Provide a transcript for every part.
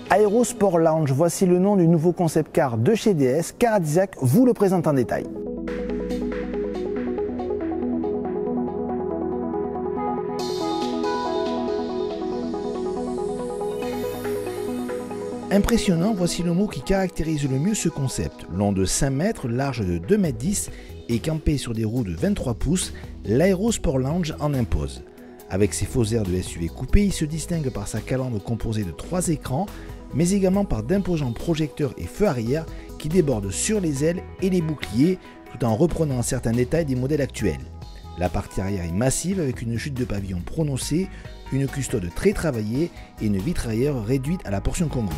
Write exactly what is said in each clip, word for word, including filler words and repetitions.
Aerosport Lounge, voici le nom du nouveau concept car de chez D S. Caradissac vous le présente en détail. Impressionnant, voici le mot qui caractérise le mieux ce concept. Long de cinq mètres, large de deux mètres dix et campé sur des roues de vingt-trois pouces, l'Aerosport Lounge en impose. Avec ses faux airs de S U V coupé, il se distingue par sa calandre composée de trois écrans, mais également par d'imposants projecteurs et feux arrière qui débordent sur les ailes et les boucliers, tout en reprenant certains détails des modèles actuels. La partie arrière est massive avec une chute de pavillon prononcée, une custode très travaillée et une vitre arrière réduite à la portion congrue.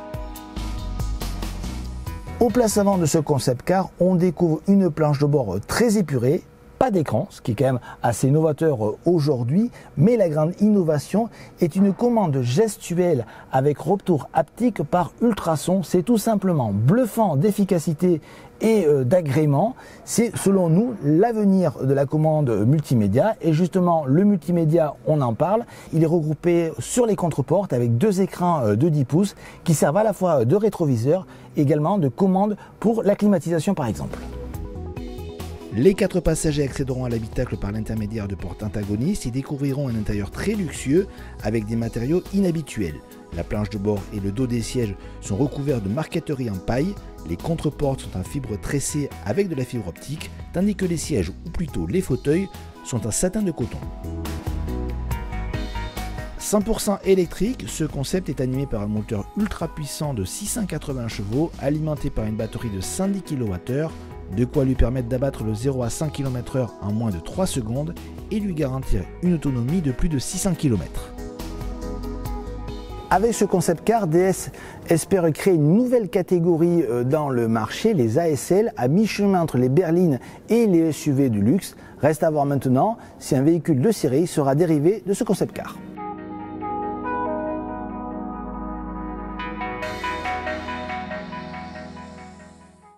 Au place avant de ce concept car, on découvre une planche de bord très épurée, pas d'écran, ce qui est quand même assez novateur aujourd'hui, mais la grande innovation est une commande gestuelle avec retour haptique par ultrason. C'est tout simplement bluffant d'efficacité et d'agrément. C'est selon nous l'avenir de la commande multimédia et justement le multimédia, on en parle, il est regroupé sur les contreportes avec deux écrans de dix pouces qui servent à la fois de rétroviseur, également de commande pour la climatisation par exemple. Les quatre passagers accéderont à l'habitacle par l'intermédiaire de portes antagonistes et découvriront un intérieur très luxueux avec des matériaux inhabituels. La planche de bord et le dos des sièges sont recouverts de marqueterie en paille, les contreportes sont en fibre tressée avec de la fibre optique, tandis que les sièges, ou plutôt les fauteuils, sont en satin de coton. cent pour cent électrique, ce concept est animé par un moteur ultra puissant de six cent quatre-vingts chevaux, alimenté par une batterie de cent dix kilowattheures, de quoi lui permettre d'abattre le zéro à cent kilomètres heure en moins de trois secondes et lui garantir une autonomie de plus de six cents kilomètres. Avec ce concept car, D S espère créer une nouvelle catégorie dans le marché, les A S L, à mi-chemin entre les berlines et les S U V du luxe. Reste à voir maintenant si un véhicule de série sera dérivé de ce concept car.